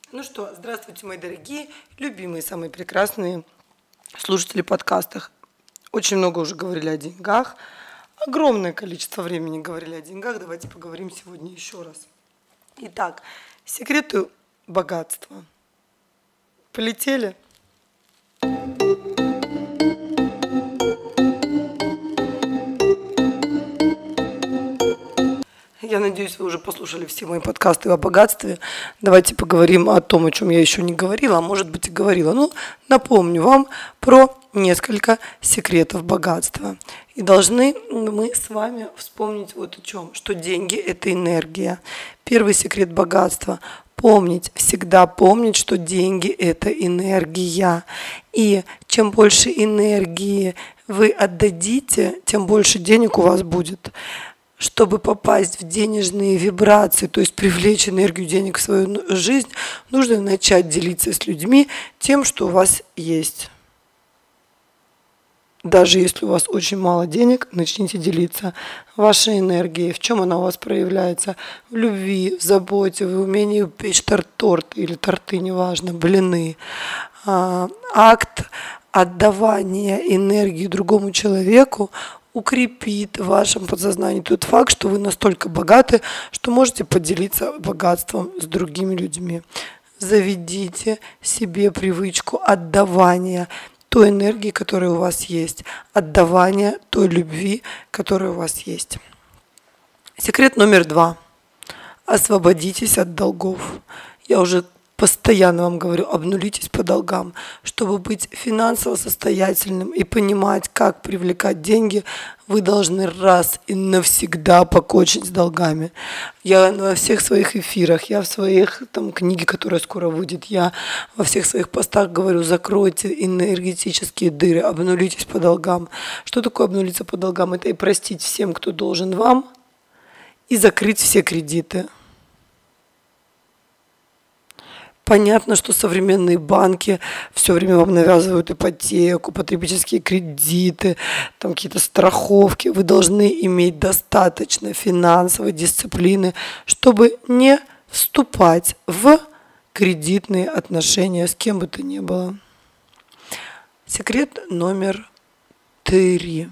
Ну что, здравствуйте, мои дорогие, любимые, самые прекрасные слушатели подкастов. Очень много уже говорили о деньгах, огромное количество времени говорили о деньгах. Давайте поговорим сегодня еще раз. Итак, секреты богатства. Полетели? Я надеюсь, вы уже послушали все мои подкасты о богатстве. Давайте поговорим о том, о чем я еще не говорила, а может быть и говорила. Ну, напомню вам про несколько секретов богатства. И должны мы с вами вспомнить вот о чем, что деньги – это энергия. Первый секрет богатства – помнить, всегда помнить, что деньги – это энергия. И чем больше энергии вы отдадите, тем больше денег у вас будет. Чтобы попасть в денежные вибрации, то есть привлечь энергию денег в свою жизнь, нужно начать делиться с людьми тем, что у вас есть. Даже если у вас очень мало денег, начните делиться вашей энергией. В чем она у вас проявляется? В любви, в заботе, в умении печь торт или торты, неважно, блины. Акт отдавания энергии другому человеку укрепит в вашем подсознании тот факт, что вы настолько богаты, что можете поделиться богатством с другими людьми. Заведите себе привычку отдавания той энергии, которая у вас есть, отдавания той любви, которая у вас есть. Секрет номер 2. Освободитесь от долгов. Я уже постоянно вам говорю, обнулитесь по долгам. Чтобы быть финансово состоятельным и понимать, как привлекать деньги, вы должны раз и навсегда покончить с долгами. Я во всех своих эфирах, я в своих книге, которая скоро выйдет, я во всех своих постах говорю, закройте энергетические дыры, обнулитесь по долгам. Что такое обнулиться по долгам? Это и простить всем, кто должен вам, и закрыть все кредиты. Понятно, что современные банки все время вам навязывают ипотеку, потребительские кредиты, какие-то страховки. Вы должны иметь достаточно финансовой дисциплины, чтобы не вступать в кредитные отношения с кем бы то ни было. Секрет номер 3.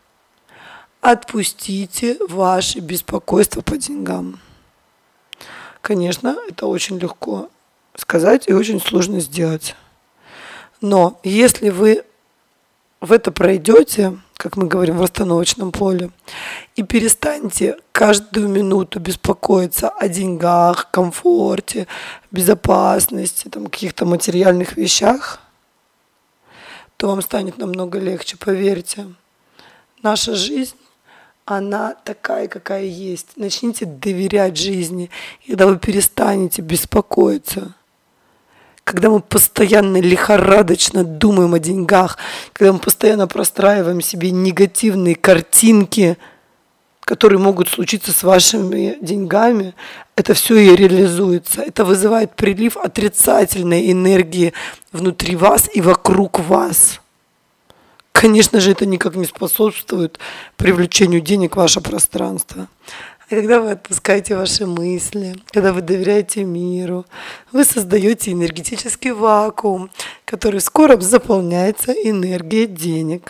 Отпустите ваше беспокойство по деньгам. Конечно, это очень легко сказать и очень сложно сделать. Но если вы в это пройдете, как мы говорим в расстановочном поле, и перестанете каждую минуту беспокоиться о деньгах, комфорте, безопасности, каких-то материальных вещах, то вам станет намного легче, поверьте. Наша жизнь, она такая, какая есть. Начните доверять жизни, и когда вы перестанете беспокоиться. Когда мы постоянно лихорадочно думаем о деньгах, когда мы постоянно простраиваем себе негативные картинки, которые могут случиться с вашими деньгами, это все и реализуется. Это вызывает прилив отрицательной энергии внутри вас и вокруг вас. Конечно же, это никак не способствует привлечению денег в ваше пространство. А когда вы отпускаете ваши мысли, когда вы доверяете миру, вы создаете энергетический вакуум, который скоро заполняется энергией денег.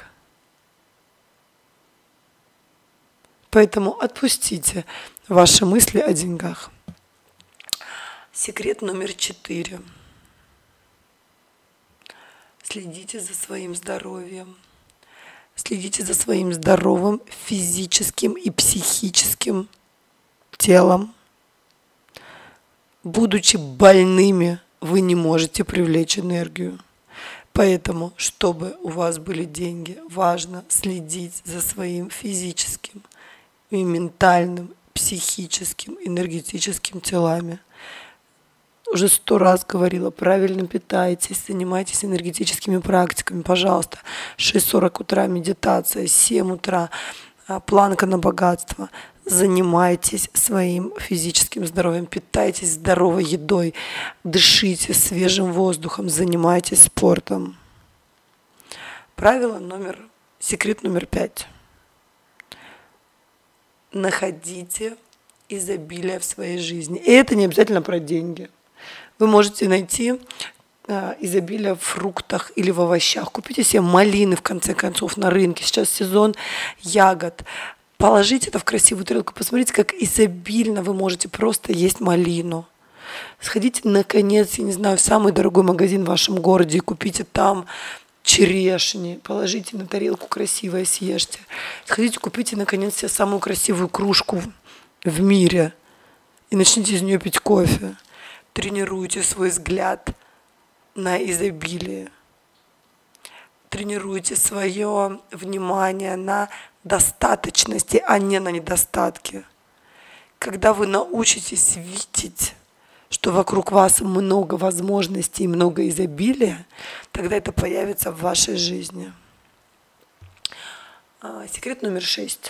Поэтому отпустите ваши мысли о деньгах. Секрет номер 4. Следите за своим здоровьем. Следите за своим здоровым физическим и психическим телом. Будучи больными, вы не можете привлечь энергию. Поэтому, чтобы у вас были деньги, важно следить за своим физическим и ментальным, психическим, энергетическим телами. Уже 100 раз говорила, правильно питайтесь, занимайтесь энергетическими практиками, пожалуйста. 6:40 утра медитация, 7 утра планка на богатство. Занимайтесь своим физическим здоровьем, питайтесь здоровой едой, дышите свежим воздухом, занимайтесь спортом. Секрет номер 5. Находите изобилие в своей жизни. И это не обязательно про деньги. Вы можете найти изобилие в фруктах или в овощах. Купите себе малины, в конце концов, на рынке. Сейчас сезон ягод. Положите это в красивую тарелку. Посмотрите, как изобильно вы можете просто есть малину. Сходите, наконец, я не знаю, в самый дорогой магазин в вашем городе и купите там черешни. Положите на тарелку красиво и съешьте. Сходите, купите, наконец, себе самую красивую кружку в мире и начните из нее пить кофе. Тренируйте свой взгляд на изобилие. Тренируйте свое внимание на достаточности, а не на недостатке. Когда вы научитесь видеть, что вокруг вас много возможностей и много изобилия, тогда это появится в вашей жизни. Секрет номер 6.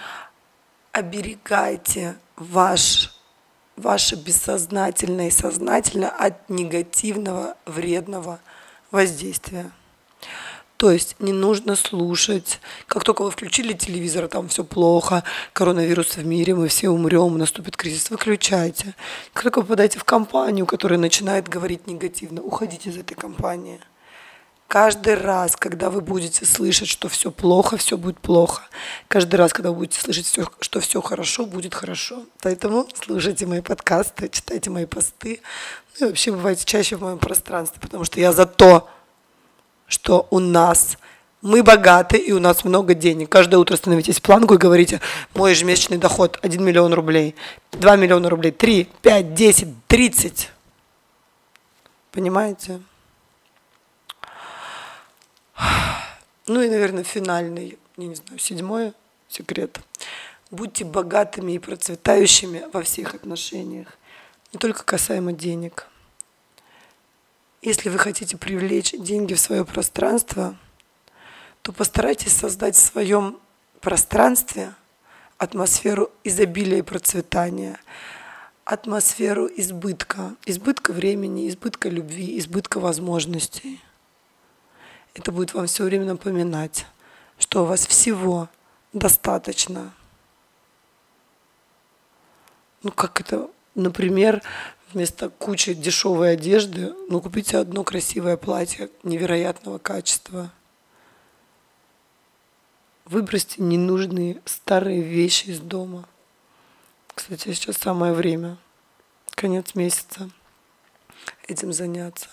Оберегайте ваше бессознательное и сознательное от негативного, вредного воздействия. То есть не нужно слушать, как только вы включили телевизор, там все плохо, коронавирус в мире, мы все умрем, наступит кризис, выключайте. Как только вы попадаете в компанию, которая начинает говорить негативно, уходите из этой компании. Каждый раз, когда вы будете слышать, что все плохо, все будет плохо. Каждый раз, когда вы будете слышать, что все хорошо, будет хорошо. Поэтому слушайте мои подкасты, читайте мои посты. Ну и вообще бывайте чаще в моем пространстве, потому что я за то, что мы богаты и у нас много денег. Каждое утро становитесь в планку и говорите: мой ежемесячный доход 1 миллион рублей, 2 миллиона рублей, 3, 5, 10, 30. Понимаете? Ну и, наверное, финальный, я не знаю, 7 секрет. Будьте богатыми и процветающими во всех отношениях, не только касаемо денег. Если вы хотите привлечь деньги в свое пространство, то постарайтесь создать в своем пространстве атмосферу изобилия и процветания, атмосферу избытка времени, избытка любви, избытка возможностей. Это будет вам все время напоминать, что у вас всего достаточно. Ну, как это, например, вместо кучи дешевой одежды, купите одно красивое платье невероятного качества. Выбросьте ненужные старые вещи из дома. Кстати, сейчас самое время, конец месяца, этим заняться.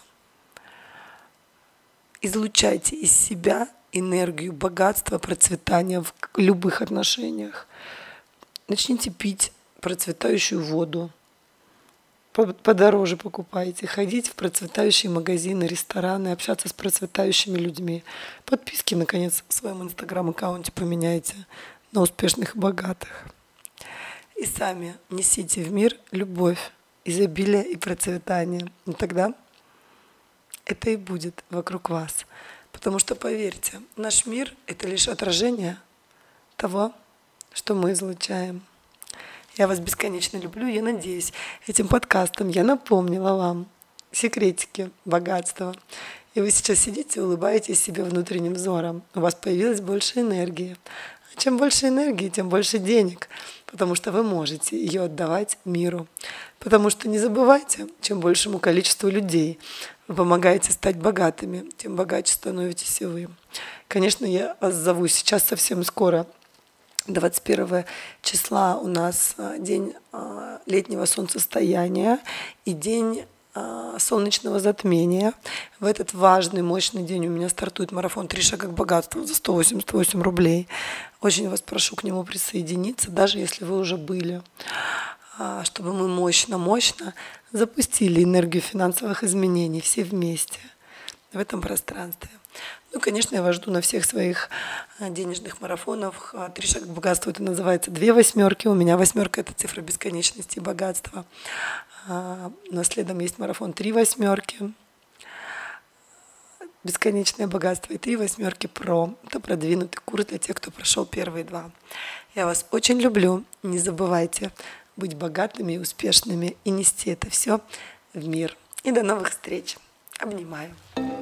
Излучайте из себя энергию богатства, процветания в любых отношениях. Начните пить процветающую воду. Подороже покупайте. Ходить в процветающие магазины, рестораны, общаться с процветающими людьми. Подписки, наконец, в своем инстаграм-аккаунте поменяйте на успешных и богатых. И сами несите в мир любовь, изобилие и процветание. И тогда это и будет вокруг вас. Потому что, поверьте, наш мир – это лишь отражение того, что мы излучаем. Я вас бесконечно люблю. Я надеюсь, этим подкастом я напомнила вам секретики богатства. И вы сейчас сидите, улыбаетесь себе внутренним взором. У вас появилось больше энергии. А чем больше энергии, тем больше денег. Потому что вы можете ее отдавать миру. Потому что не забывайте, чем большему количеству людей вы помогаете стать богатыми, тем богаче становитесь и вы. Конечно, я вас зову сейчас совсем скоро. 21 числа у нас день летнего солнцестояния и день солнечного затмения. В этот важный, мощный день у меня стартует марафон «3 шага к богатству» за 188 рублей. Очень вас прошу к нему присоединиться, даже если вы уже были, чтобы мы мощно запустили энергию финансовых изменений все вместе в этом пространстве. Ну, конечно, я вас жду на всех своих денежных марафонах. 3 шага к богатству — это называется 2 восьмерки. У меня 8 — это цифра бесконечности и богатства. Но следом есть марафон 3 восьмерки. Бесконечное богатство и 3 восьмерки про. Это продвинутый курс для тех, кто прошел первые 2. Я вас очень люблю. Не забывайте быть богатыми и успешными и нести это все в мир. И до новых встреч. Обнимаю.